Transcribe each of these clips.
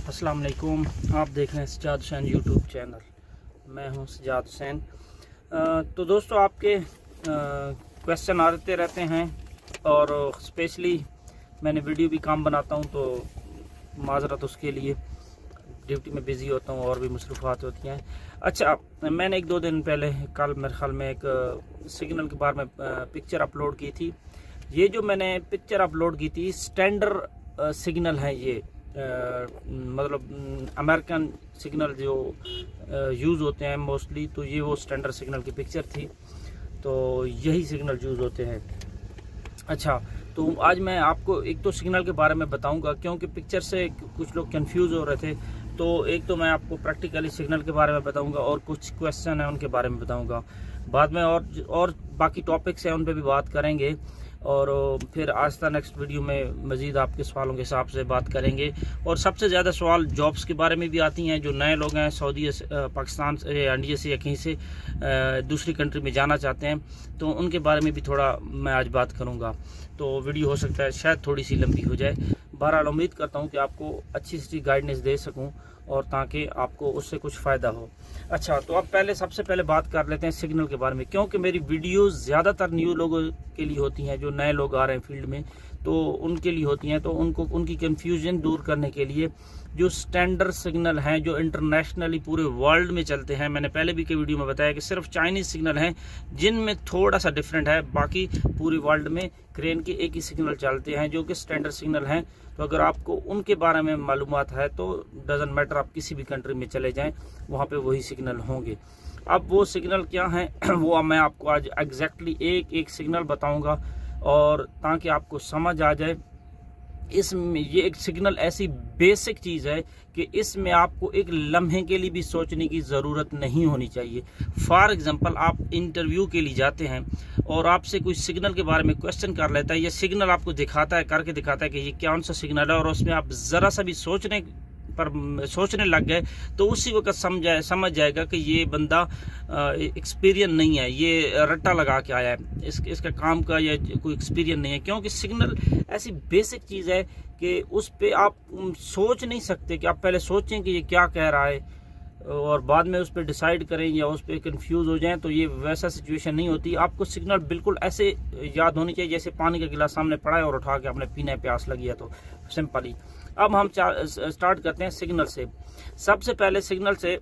अस्सलाम वालेकुम। आप देख रहे हैं सजाद हुसैन यूट्यूब चैनल। मैं हूं सजाद हुसैन। तो दोस्तों, आपके क्वेश्चन आते रहते हैं और स्पेशली मैंने वीडियो भी काम बनाता हूं, तो माजरत उसके लिए। ड्यूटी में बिज़ी होता हूं और भी मसरूफ़ात होती हैं। अच्छा, मैंने एक दो दिन पहले कल मेरे ख्याल में एक सिग्नल के बारे में पिक्चर अपलोड की थी। ये जो मैंने पिक्चर अपलोड की थी, स्टैंडर्ड सिग्नल है ये। मतलब अमेरिकन सिग्नल जो यूज़ होते हैं मोस्टली, तो ये वो स्टैंडर्ड सिग्नल की पिक्चर थी। तो यही सिग्नल यूज़ होते हैं। अच्छा, तो आज मैं आपको एक तो सिग्नल के बारे में बताऊंगा, क्योंकि पिक्चर से कुछ लोग कंफ्यूज हो रहे थे। तो एक तो मैं आपको प्रैक्टिकली सिग्नल के बारे में बताऊंगा और कुछ क्वेश्चन है उनके बारे में बताऊंगा। बाद में और बाकी टॉपिक्स हैं उन पे भी बात करेंगे, और फिर आस्ता नेक्स्ट वीडियो में मज़ीद आपके सवालों के हिसाब से बात करेंगे। और सबसे ज़्यादा सवाल जॉब्स के बारे में भी आती हैं। जो नए लोग हैं सऊदी पाकिस्तान से या इंडिया से या कहीं से दूसरी कंट्री में जाना चाहते हैं, तो उनके बारे में भी थोड़ा मैं आज बात करूँगा। तो वीडियो हो सकता है शायद थोड़ी सी लंबी हो जाए। बहरहाल उम्मीद करता हूँ कि आपको अच्छी सी गाइडेंस दे सकूँ और ताकि आपको उससे कुछ फ़ायदा हो। अच्छा, तो अब सबसे पहले बात कर लेते हैं सिग्नल के बारे में, क्योंकि मेरी वीडियोस ज़्यादातर न्यू लोगों के लिए होती हैं। जो नए लोग आ रहे हैं फील्ड में, तो उनके लिए होती हैं। तो उनकी कन्फ्यूजन दूर करने के लिए जो स्टैंडर्ड सिग्नल हैं, जो इंटरनेशनली पूरे वर्ल्ड में चलते हैं, मैंने पहले भी कई वीडियो में बताया कि सिर्फ चाइनीज़ सिग्नल हैं जिनमें थोड़ा सा डिफरेंट है। बाकी पूरी वर्ल्ड में क्रेन के एक ही सिग्नल चलते हैं जो कि स्टैंडर्ड सिग्नल हैं। तो अगर आपको उनके बारे में मालूमात है तो डजंट मैटर, आप किसी भी कंट्री में चले जाएं, वहाँ पे वही सिग्नल होंगे। अब वो सिग्नल क्या हैं वो मैं आपको आज एग्जैक्टली एक सिग्नल बताऊंगा, और ताकि आपको समझ आ जाए। इसमें ये एक सिग्नल ऐसी बेसिक चीज़ है कि इसमें आपको एक लम्हे के लिए भी सोचने की ज़रूरत नहीं होनी चाहिए। फॉर एग्जांपल, आप इंटरव्यू के लिए जाते हैं और आपसे कोई सिग्नल के बारे में क्वेश्चन कर लेता है, या सिग्नल आपको दिखाता है, करके दिखाता है कि ये कौन सा सिग्नल है, और उसमें आप ज़रा सा भी सोचने लग गए, तो उसी वक्त समझ जाएगा कि ये बंदा एक्सपीरियंस नहीं है, ये रट्टा लगा के आया है, इसका काम का या कोई एक्सपीरियंस नहीं है। क्योंकि सिग्नल ऐसी बेसिक चीज़ है कि उस पर आप सोच नहीं सकते कि आप पहले सोचें कि ये क्या कह रहा है और बाद में उस पर डिसाइड करें या उस पर कंफ्यूज हो जाएं। तो ये वैसा सिचुएशन नहीं होती। आपको सिग्नल बिल्कुल ऐसे याद होनी चाहिए जैसे पानी का गिलास सामने पड़ा है और उठा के आपने पीना है, प्यास लगी है, तो सिंपली। अब हम स्टार्ट करते हैं सिग्नल से। सबसे पहले सिग्नल से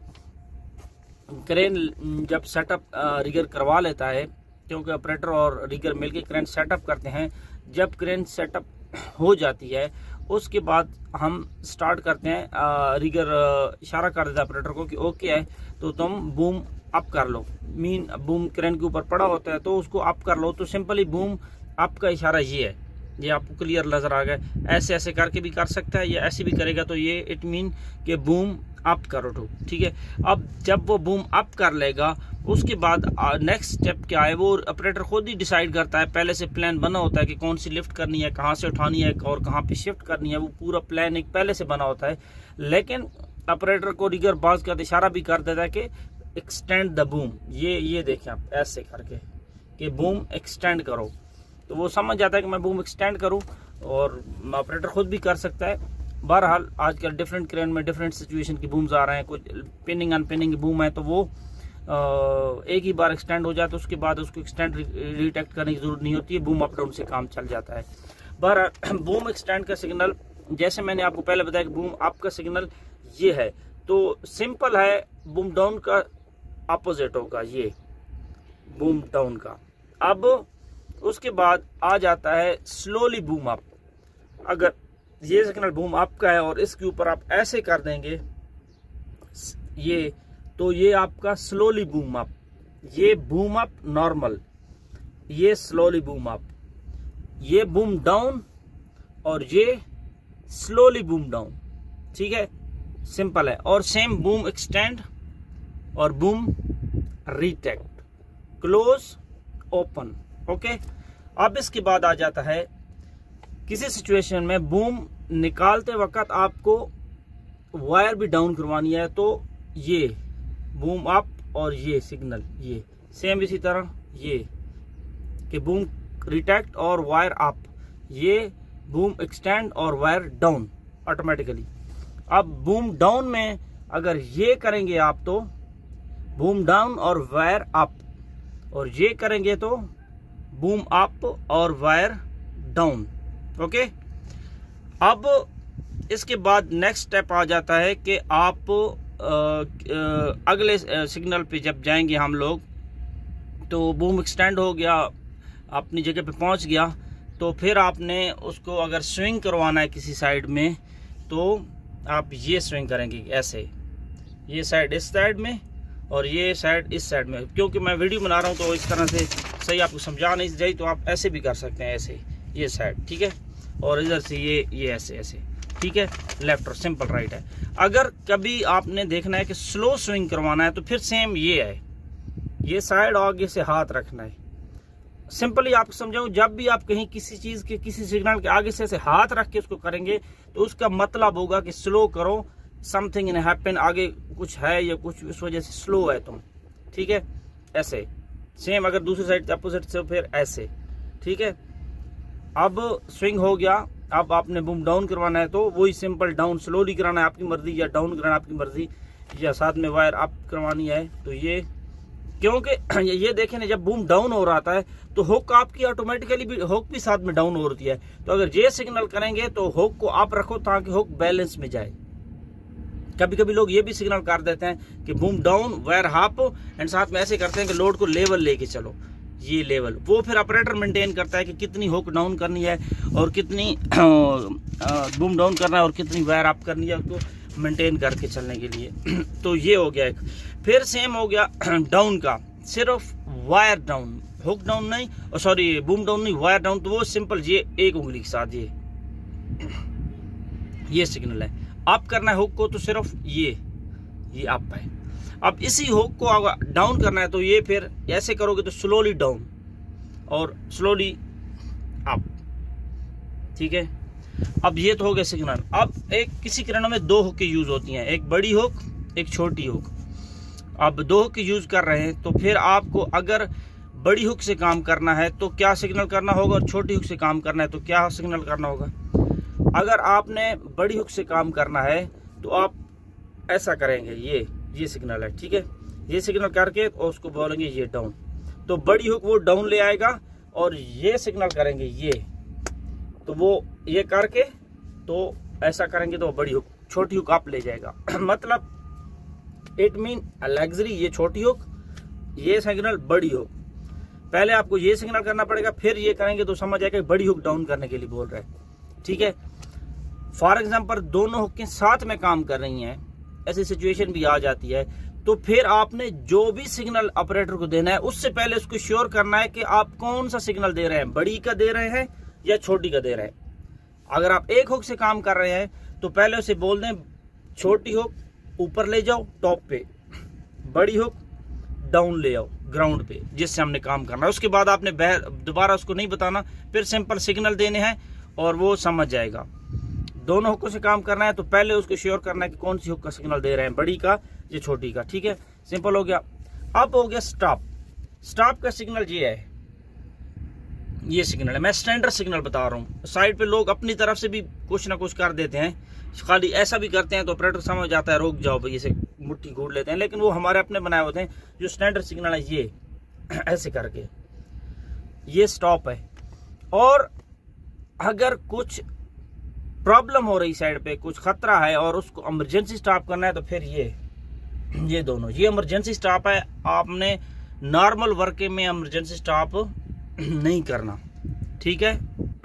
क्रेन जब सेटअप रिगर करवा लेता है, क्योंकि ऑपरेटर और रिगर मिलकर क्रेन सेटअप करते हैं। जब क्रेन सेटअप हो जाती है, उसके बाद हम स्टार्ट करते हैं। रिगर इशारा कर देता है ऑपरेटर को कि ओके है, तो तुम बूम अप कर लो। बूम क्रेन के ऊपर पड़ा होता है तो उसको अप कर लो। तो सिंपली बूम अप का इशारा ये है, ये आपको क्लियर नजर आ गया। ऐसे करके भी कर सकता है, या ऐसे भी करेगा तो ये इट मीन कि बूम अप करो तो ठीक है। अब जब वो बूम अप कर लेगा, उसके बाद नेक्स्ट स्टेप क्या है वो ऑपरेटर खुद ही डिसाइड करता है। पहले से प्लान बना होता है कि कौन सी लिफ्ट करनी है, कहाँ से उठानी है और कहाँ पे शिफ्ट करनी है। वो पूरा प्लान एक पहले से बना होता है। लेकिन ऑपरेटर को रिगर बाज का इशारा भी कर देता है कि एक्सटेंड द बूम। ये देखें आप, ऐसे करके कि बूम एक्सटेंड करो, तो वो समझ जाता है कि मैं बूम एक्सटेंड करूं, और ऑपरेटर खुद भी कर सकता है। बहरहाल आजकल डिफरेंट क्रेन में डिफरेंट सिचुएशन की बूम्स आ रहे हैं। कुछ पिनिंग अनपिनिंग बूम है, तो वो एक ही बार एक्सटेंड हो जाए तो उसके बाद उसको एक्सटेंड रिटेक्ट करने की जरूरत नहीं होती है। बूम अप डाउन से काम चल जाता है। बहरहाल बूम एक्सटेंड का सिग्नल, जैसे मैंने आपको पहले बताया कि बूम अप का सिग्नल ये है, तो सिंपल है। बूम डाउन का अपोजिट होगा ये बूम डाउन का। अब उसके बाद आ जाता है स्लोली बूम अप। अगर ये सिग्नल बूम अप का है और इसके ऊपर आप ऐसे कर देंगे ये, तो ये आपका स्लोली बूम अप। ये बूम अप नॉर्मल, ये स्लोली बूम अप, ये बूम डाउन और ये स्लोली बूम डाउन। ठीक है, सिंपल है। और सेम बूम एक्सटेंड और boom retract, close open. Okay, अब इसके बाद आ जाता है किसी सिचुएशन में बूम निकालते वक्त आपको वायर भी डाउन करवानी है, तो ये बूम अप और ये सिग्नल ये सेम इसी तरह ये कि बूम रिटेक्ट और वायर अप, ये बूम एक्सटेंड और वायर डाउन ऑटोमेटिकली। अब बूम डाउन में अगर ये करेंगे आप तो बूम डाउन और वायर अप, और ये करेंगे तो बूम अप और वायर डाउन। ओके, अब इसके बाद नेक्स्ट स्टेप आ जाता है कि आप अगले सिग्नल पे जब जाएंगे हम लोग, तो बूम एक्सटेंड हो गया, अपनी जगह पे पहुंच गया, तो फिर आपने उसको अगर स्विंग करवाना है किसी साइड में, तो आप ये स्विंग करेंगे ऐसे, ये साइड इस साइड में और ये साइड इस साइड में। क्योंकि मैं वीडियो बना रहा हूँ तो इस तरह से सही आपको समझा नहीं जाए, तो आप ऐसे भी कर सकते हैं, ऐसे ये साइड, ठीक है, और इधर से ये ऐसे ऐसे, ठीक है, लेफ्ट और सिंपल राइट है। अगर कभी आपने देखना है कि स्लो स्विंग करवाना है तो फिर सेम ये है, ये साइड आगे से हाथ रखना है। सिंपली आपको समझाऊं, जब भी आप कहीं किसी चीज के किसी सिग्नल के आगे से ऐसे हाथ रख के उसको करेंगे तो उसका मतलब होगा कि स्लो करो, समथिंग इन हैपन, आगे कुछ है या कुछ उस वजह से स्लो है तुम, ठीक है, ऐसे। सेम अगर दूसरी साइड अपोजिट से फिर ऐसे, ठीक है। अब स्विंग हो गया, अब आपने बूम डाउन करवाना है तो वही सिंपल डाउन स्लोली कराना है आपकी मर्जी, या डाउन कराना आपकी मर्जी, या साथ में वायर अप करवानी है तो ये। क्योंकि ये देखें ना, जब बूम डाउन हो रहा है तो हुक आपकी ऑटोमेटिकली भी, हुक भी साथ में डाउन हो रही है। तो अगर ये सिग्नल करेंगे तो हुक को आप रखो ताकि हुक बैलेंस में जाए। कभी कभी लोग ये भी सिग्नल कर देते हैं कि boom down wire half, and साथ में ऐसे करते हैं कि लोड को लेवल लेके चलो, ये लेवल, वो फिर ऑपरेटर मेंटेन करता है कि कितनी हुक डाउन करनी है और कितनी बूम डाउन करना है और कितनी वायर अप करनी है, उसको मेंटेन करके चलने के लिए। तो ये हो गया एक। फिर सेम हो गया डाउन का, सिर्फ वायर डाउन, हुक डाउन नहीं, और सॉरी बूम डाउन नहीं, वायर डाउन। तो वो सिंपल ये एक उंगली के साथ ये सिग्नल है। अप करना है हुक को तो सिर्फ ये अप है। अब इसी हुक को अगर डाउन करना है तो ये फिर ऐसे करोगे तो स्लोली डाउन और स्लोली अप, ठीक है। अब ये तो हो गया सिग्नल। अब एक किसी किरणों में दो हुक की यूज होती हैं, एक बड़ी हुक एक छोटी हुक। अब दो हुक की यूज कर रहे हैं तो फिर आपको अगर बड़ी हुक से काम करना है तो क्या सिग्नल करना होगा, और छोटी हुक से काम करना है तो क्या सिग्नल करना होगा। अगर आपने बड़ी हुक से काम करना है तो आप ऐसा करेंगे, ये सिग्नल है, ठीक है, ये सिग्नल करके और उसको बोलेंगे ये डाउन, तो बड़ी हुक वो डाउन ले आएगा, और ये सिग्नल करेंगे ये, तो वो ये करके तो ऐसा करेंगे तो बड़ी हुक, छोटी हुक आप ले जाएगा। मतलब इट मीन लग्जरी, ये छोटी हुक, ये सिग्नल बड़ी हुक। पहले आपको ये सिग्नल करना पड़ेगा, फिर ये करेंगे तो समझ आएगा बड़ी हुक डाउन करने के लिए बोल रहे हैं, ठीक है। फॉर एग्जाम्पल दोनों हुकें साथ में काम कर रही हैं, ऐसी सिचुएशन भी आ जाती है, तो फिर आपने जो भी सिग्नल ऑपरेटर को देना है उससे पहले उसको श्योर करना है कि आप कौन सा सिग्नल दे रहे हैं, बड़ी का दे रहे हैं या छोटी का दे रहे हैं। अगर आप एक हुक से काम कर रहे हैं तो पहले उसे बोल दें छोटी हुक ऊपर ले जाओ टॉप पे, बड़ी हुक डाउन ले आओ ग्राउंड पे, जिससे हमने काम करना है। उसके बाद आपने दोबारा उसको नहीं बताना, फिर सिंपल सिग्नल देने हैं और वो समझ जाएगा। दोनों हुकों से काम करना है तो पहले उसको श्योर करना है कि कौन सी हुक का सिग्नल दे रहे हैं, बड़ी का या छोटी का, ठीक है, सिंपल हो गया। अब हो गया स्टॉप। स्टॉप का सिग्नल ये है, ये सिग्नल है, मैं स्टैंडर्ड सिग्नल बता रहा हूँ। साइड पे लोग अपनी तरफ से भी कुछ ना कुछ कर देते हैं, खाली ऐसा भी करते हैं तो ऑपरेटर समझ जाता है रुक जाओ भाई, इसे मुट्ठी घूट लेते हैं, लेकिन वो हमारे अपने बनाए होते हैं। जो स्टैंडर्ड सिग्नल है ये ऐसे करके, ये स्टॉप है। और अगर कुछ प्रॉब्लम हो रही साइड पे, कुछ खतरा है और उसको इमरजेंसी स्टॉप करना है तो फिर ये दोनों, ये इमरजेंसी स्टॉप है। आपने नॉर्मल वर्क में इमरजेंसी स्टॉप नहीं करना, ठीक है।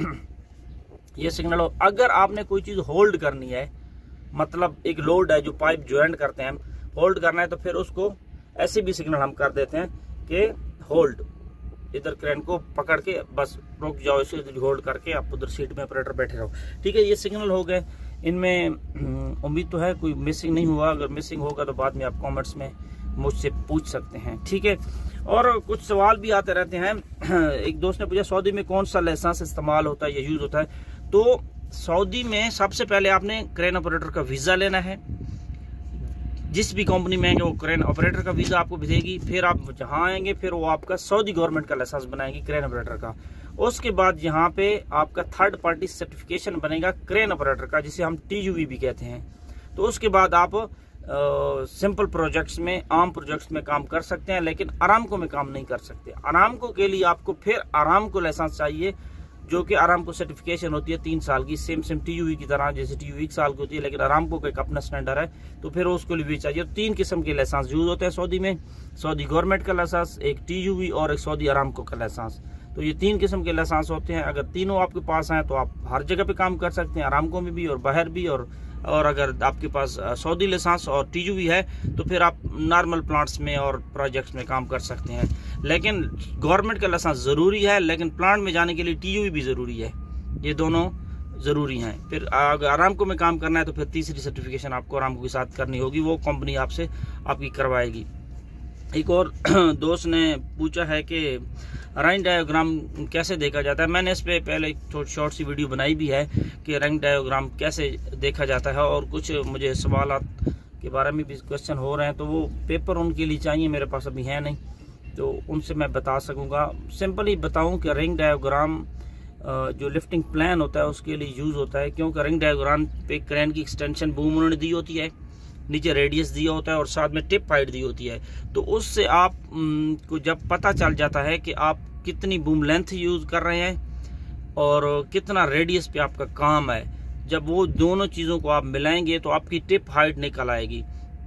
ये सिग्नल हो। अगर आपने कोई चीज होल्ड करनी है, मतलब एक लोड है जो पाइप ज्वाइंट करते हैं, होल्ड करना है तो फिर उसको ऐसे भी सिग्नल हम कर देते हैं कि होल्ड, इधर क्रेन को पकड़ के बस रुक जाओ, इसे होल्ड करके आप उधर सीट में ऑपरेटर बैठे रहो, ठीक है। ये सिग्नल हो गए। इनमें उम्मीद तो है कोई मिसिंग नहीं हुआ, अगर मिसिंग होगा तो बाद में आप कमेंट्स में मुझसे पूछ सकते हैं, ठीक है। और कुछ सवाल भी आते रहते हैं। एक दोस्त ने पूछा सऊदी में कौन सा लाइसेंस इस्तेमाल होता है या यूज होता है। तो सऊदी में सबसे पहले आपने क्रेन ऑपरेटर का वीजा लेना है, जिस भी कंपनी में आएंगे वो क्रेन ऑपरेटर का वीजा आपको भेजेगी। फिर आप जहाँ आएंगे फिर वो आपका सऊदी गवर्नमेंट का लाइसेंस बनाएगी क्रेन ऑपरेटर का। उसके बाद यहाँ पे आपका थर्ड पार्टी सर्टिफिकेशन बनेगा क्रेन ऑपरेटर का, जिसे हम TUV भी कहते हैं। तो उसके बाद आप सिंपल प्रोजेक्ट्स में, आम प्रोजेक्ट्स में काम कर सकते हैं, लेकिन आरामको में काम नहीं कर सकते। आरामको के लिए आपको फिर आरामको लाइसेंस चाहिए, जो कि आरामको सर्टिफिकेशन होती है 3 साल की, सेम TUV की तरह, जैसे TUV 1 साल की होती है, लेकिन आरामको का एक अपना स्टैंडर्ड है, तो फिर उसको लिए भी चाहिए। 3 किस्म के लाइसेंस यूज होते हैं सऊदी में, सऊदी गवर्नमेंट का लाइसेंस, एक TUV और एक सऊदी आरामको का लाइसेंस। तो ये 3 किस्म के लाइसेंस होते हैं। अगर तीनों आपके पास हैं तो आप हर जगह पे काम कर सकते हैं, आरामको में भी और बाहर भी। और अगर आपके पास सऊदी लाइसेंस और TUV है तो फिर आप नॉर्मल प्लांट्स में और प्रोजेक्ट्स में काम कर सकते हैं। लेकिन गवर्नमेंट का लाइसेंस ज़रूरी है, लेकिन प्लांट में जाने के लिए TUV भी ज़रूरी है, ये दोनों ज़रूरी हैं। फिर अगर आरामको में काम करना है तो फिर तीसरी सर्टिफिकेशन आपको आरामको के साथ करनी होगी, वो कंपनी आपसे आपकी करवाएगी। एक और दोस्त ने पूछा है कि रंग डायग्राम कैसे देखा जाता है। मैंने इस पे पहले एक शॉर्ट सी वीडियो बनाई भी है कि रंग डायग्राम कैसे देखा जाता है, और कुछ मुझे सवाल के बारे में भी क्वेश्चन हो रहे हैं, तो वो पेपर उनके लिए चाहिए, मेरे पास अभी है नहीं, तो उनसे मैं बता सकूंगा। सिंपली बताऊं कि रिंग डायग्राम जो लिफ्टिंग प्लान होता है उसके लिए यूज़ होता है, क्योंकि रिंग डायग्राम पे क्रेन की एक्सटेंशन बूम उन्होंने दी होती है, नीचे रेडियस दिया होता है और साथ में टिप हाइट दी होती है। तो उससे आप को जब पता चल जाता है कि आप कितनी बूम लेंथ यूज़ कर रहे हैं और कितना रेडियस पे आपका काम है, जब वो दोनों चीज़ों को आप मिलाएंगे तो आपकी टिप हाइट निकल आएगी।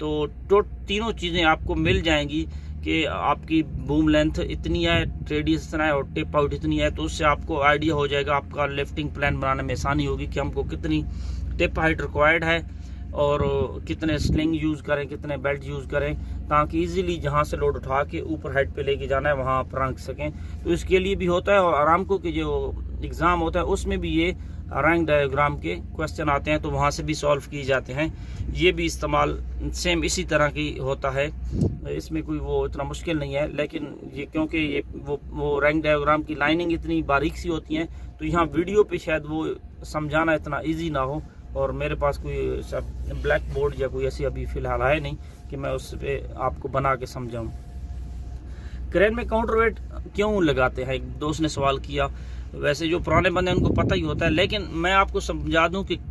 तो तीनों चीज़ें आपको मिल जाएंगी कि आपकी बूम लेंथ इतनी है, रेडियस इतना है और टिप आउट इतनी है। तो उससे आपको आइडिया हो जाएगा, आपका लिफ्टिंग प्लान बनाने में आसानी होगी कि हमको कितनी टिप हाइट रिक्वायर्ड है और कितने स्लिंग यूज़ करें, कितने बेल्ट यूज़ करें, ताकि इजीली जहां से लोड उठा के ऊपर हाइट पे लेके जाना है वहां आप रंग सकें। तो इसके लिए भी होता है। और आरामको के जो एग्ज़ाम होता है उसमें भी ये रंग डायग्राम के क्वेश्चन आते हैं, तो वहां से भी सॉल्व किए जाते हैं। ये भी इस्तेमाल सेम इसी तरह की होता है, इसमें कोई वो इतना मुश्किल नहीं है। लेकिन ये क्योंकि ये वो रंग डायग्राम की लाइनिंग इतनी बारीक सी होती हैं, तो यहाँ वीडियो पे शायद वो समझाना इतना ईजी ना हो, और मेरे पास कोई सब ब्लैक बोर्ड या कोई ऐसी अभी फ़िलहाल है नहीं कि मैं उस पर आपको बना के समझाऊं। क्रेन में काउंटरवेट क्यों लगाते हैं, एक दोस्त ने सवाल किया। वैसे जो पुराने बंदे हैं उनको पता ही होता है, लेकिन मैं आपको समझा दूं कि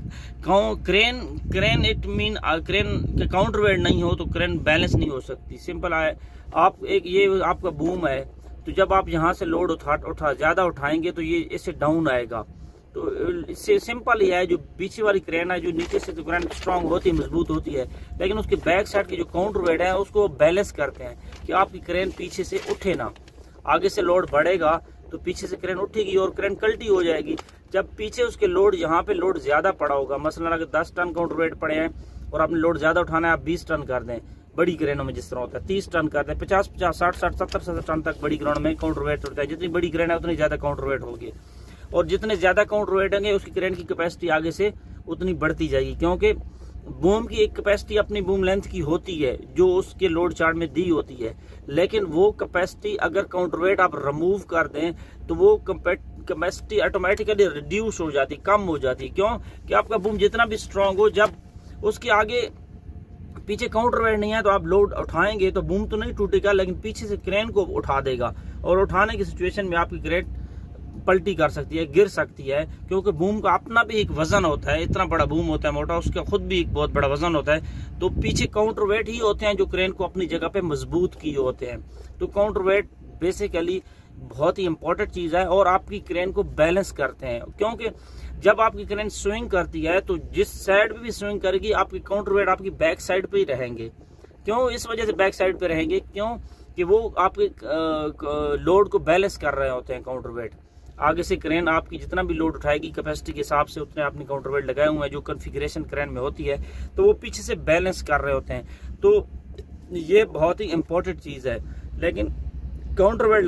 क्रेन इट मीन क्रेन के काउंटरवेट नहीं हो तो क्रेन बैलेंस नहीं हो सकती। सिंपल है, आप एक ये आपका बूम है, तो जब आप यहाँ से लोड ज़्यादा उठाएंगे तो ये इससे डाउन आएगा। तो इससे सिंपल ही है, जो पीछे वाली क्रेन है, जो नीचे से तो क्रेन स्ट्रांग होती है, मजबूत होती है, लेकिन उसके बैक साइड के जो काउंटरवेट है उसको बैलेंस करते हैं कि आपकी क्रेन पीछे से उठे ना। आगे से लोड बढ़ेगा तो पीछे से क्रेन उठेगी और क्रेन कल्टी हो जाएगी। जब पीछे उसके लोड, यहाँ पे लोड ज्यादा पड़ा होगा, मसलन अगर 10 टन काउंटरवेट पड़े हैं और आपने लोड ज्यादा उठाना है, आप 20 टन कर दें। बड़ी क्रेनों में जिस तरह होता है 30 टन कर दें, 50, 60, 70 टन तक बड़ी क्रेनों में काउंटरवेट उठता है। जितनी बड़ी क्रेन है उतनी ज्यादा काउंटरवेट होगी, और जितने ज्यादा काउंटरवेट होंगे उसकी क्रेन की कैपेसिटी आगे से उतनी बढ़ती जाएगी, क्योंकि बूम की एक कैपेसिटी अपनी बूम लेंथ की होती है जो उसके लोड चार्ट में दी होती है। लेकिन वो कैपेसिटी अगर काउंटरवेट आप रिमूव कर दें तो वो कैपेसिटी ऑटोमेटिकली रिड्यूस हो जाती, कम हो जाती। क्यों कि आपका बूम जितना भी स्ट्रांग हो, जब उसके आगे पीछे काउंटरवेट नहीं है तो आप लोड उठाएंगे तो बूम तो नहीं टूटेगा, लेकिन पीछे से क्रेन को उठा देगा, और उठाने की सिचुएशन में आपकी क्रेन पलटी कर सकती है, गिर सकती है, क्योंकि बूम का अपना भी एक वजन होता है। इतना बड़ा बूम होता है मोटा, उसका खुद भी एक बहुत बड़ा वजन होता है। तो पीछे काउंटरवेट ही होते हैं जो क्रेन को अपनी जगह पे मजबूत किए होते हैं। तो काउंटरवेट बेसिकली बहुत ही इंपॉर्टेंट चीज है और आपकी क्रेन को बैलेंस करते हैं, क्योंकि जब आपकी क्रेन स्विंग करती है तो जिस साइड पे भी स्विंग करेगी आपकी काउंटरवेट आपकी बैक साइड पे ही रहेंगे। क्यों इस वजह से बैक साइड पे रहेंगे, क्यों कि वो आपके लोड को बैलेंस कर रहे होते हैं काउंटरवेट। आगे से क्रेन आपकी जितना भी लोड उठाएगी कैपेसिटी के हिसाब से उतने आपने काउंटरवेट लगाए हुए हैं, जो कॉन्फ़िगरेशन क्रेन में होती है, तो वो पीछे से बैलेंस कर रहे होते हैं। तो ये बहुत ही इंपॉर्टेंट चीज़ है। लेकिन काउंटरवेट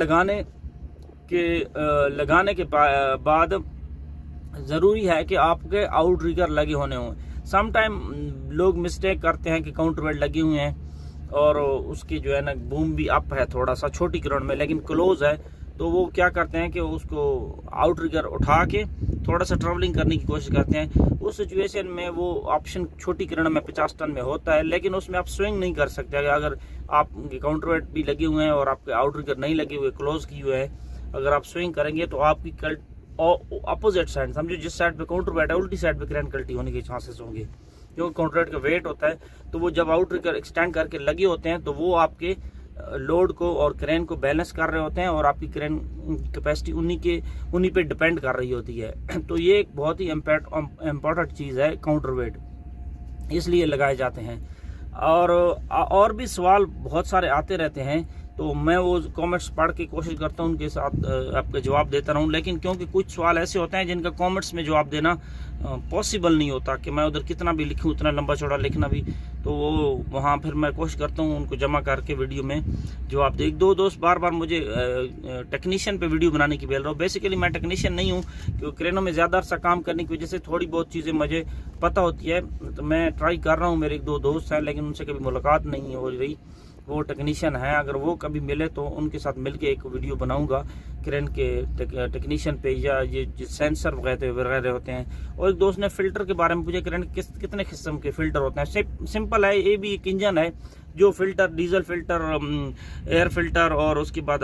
लगाने के बाद ज़रूरी है कि आपके आउट रिगर लगे होने हों। समटाइम लोग मिस्टेक करते हैं कि काउंटरवेट लगे हुए हैं और उसकी जो है ना बूम भी अप है थोड़ा सा छोटी क्रेन में, लेकिन क्लोज है, तो वो क्या करते हैं कि उसको आउट रिगर उठा के थोड़ा सा ट्रैवलिंग करने की कोशिश करते हैं। उस सिचुएशन में वो ऑप्शन छोटी क्रेन में 50 टन में होता है, लेकिन उसमें आप स्विंग नहीं कर सकते। अगर आप काउंटरवेट भी लगे हुए हैं और आपके आउट रिगर नहीं लगे हुए, क्लोज किए हुए हैं, अगर आप स्विंग करेंगे तो आपकी अपोजिट साइड, समझो जिस साइड पे काउंटरवेट है उल्टी साइड पे क्रेन कल्टी होने के चांसेस होंगे। क्योंकि काउंटर वेट का वेट होता है, तो वो जब आउटर एक्सटेंड करके लगे होते हैं तो वो आपके लोड को और क्रेन को बैलेंस कर रहे होते हैं, और आपकी क्रेन कैपेसिटी उन्हीं पे डिपेंड कर रही होती है। तो ये एक बहुत ही इम्पोर्टेंट चीज़ है काउंटर वेट, इसलिए लगाए जाते हैं। और भी सवाल बहुत सारे आते रहते हैं, तो मैं वो कमेंट्स पढ़ के कोशिश करता हूँ उनके साथ आपका जवाब देता रहूँ, लेकिन क्योंकि कुछ सवाल ऐसे होते हैं जिनका कमेंट्स में जवाब देना पॉसिबल नहीं होता कि मैं उधर कितना भी लिखूँ, उतना लंबा चौड़ा लिखना भी, तो वो वहाँ फिर मैं कोशिश करता हूँ उनको जमा करके वीडियो में जवाब दे। एक दो दोस्त बार बार मुझे टेक्नीशियन पे वीडियो बनाने की बोल रहा हूँ। बेसिकली मैं टेक्नीशियन नहीं हूँ, क्योंकि क्रेनों में ज़्यादा अरसा काम करने की वजह से थोड़ी बहुत चीज़ें मुझे पता होती है, तो मैं ट्राई कर रहा हूँ। मेरे एक दो दोस्त हैं, लेकिन उनसे कभी मुलाकात नहीं हो रही, वो टेक्नीशियन है। अगर वो कभी मिले तो उनके साथ मिलके एक वीडियो बनाऊंगा क्रेन के टेक्नीशियन पे, या ये सेंसर वगैरह होते हैं। और एक दोस्त ने फिल्टर के बारे में पूछा, क्रेन कितने किस्म के फिल्टर होते हैं। सिंपल है, ये भी एक इंजन है जो filter, diesel filter, air filter, और उसके बाद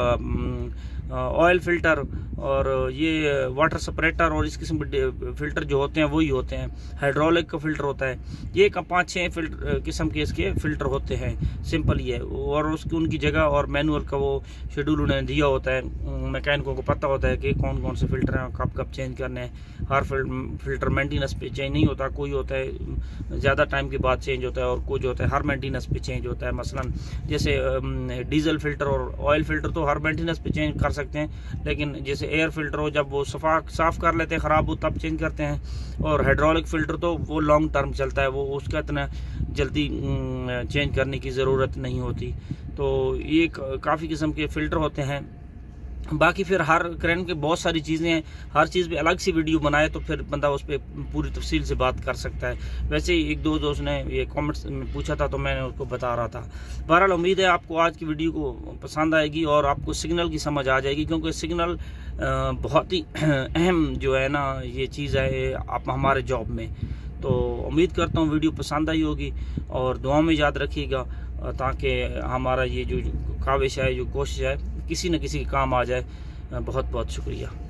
ऑयल फिल्टर, और ये वाटर सेपरेटर, और इस किस्म के फिल्टर जो होते हैं वही होते हैं। हाइड्रोलिक का फिल्टर होता है। ये 5-6 किस्म के इसके फिल्टर होते हैं, सिंपल ही है। और उसकी उनकी जगह और मैनुअल का वो शेड्यूल उन्हें दिया होता है, मैकेनिकों को पता होता है कि कौन कौन से फिल्टर हैं, कब चेंज करने हैं। हर फिल्टर मेंटेनेंस पे चेंज नहीं होता, कोई होता है ज़्यादा टाइम के बाद चेंज होता है, और कुछ होता है हर मेंटेनेंस पे चेंज होता है। मसलन जैसे डीजल फिल्टर और ऑयल फिल्टर तो हर मेंटेनेंस पे चेंज कर सकते हैं, लेकिन जैसे एयर फिल्टर हो, जब वो साफ कर लेते हैं, ख़राब हो तब चेंज करते हैं। और हाइड्रोलिक फिल्टर तो वो लॉन्ग टर्म चलता है, वो उसका इतना जल्दी चेंज करने की ज़रूरत नहीं होती। तो ये काफ़ी किस्म के फ़िल्टर होते हैं। बाकी फिर हर क्रेन के बहुत सारी चीज़ें हैं, हर चीज़ पे अलग सी वीडियो बनाए तो फिर बंदा उस पर पूरी तफसील से बात कर सकता है। वैसे ही एक दो दोस्त ने ये कमेंट्स में पूछा था, तो मैंने उसको बता रहा था। बहरहाल उम्मीद है आपको आज की वीडियो को पसंद आएगी और आपको सिग्नल की समझ आ जाएगी, क्योंकि सिग्नल बहुत ही अहम जो है ना ये चीज़ है आप हमारे जॉब में। तो उम्मीद करता हूँ वीडियो पसंद आई होगी, और दुआ में याद रखिएगा, ताकि हमारा ये जो काविश है, जो कोशिश है, किसी न किसी के काम आ जाए। बहुत बहुत शुक्रिया।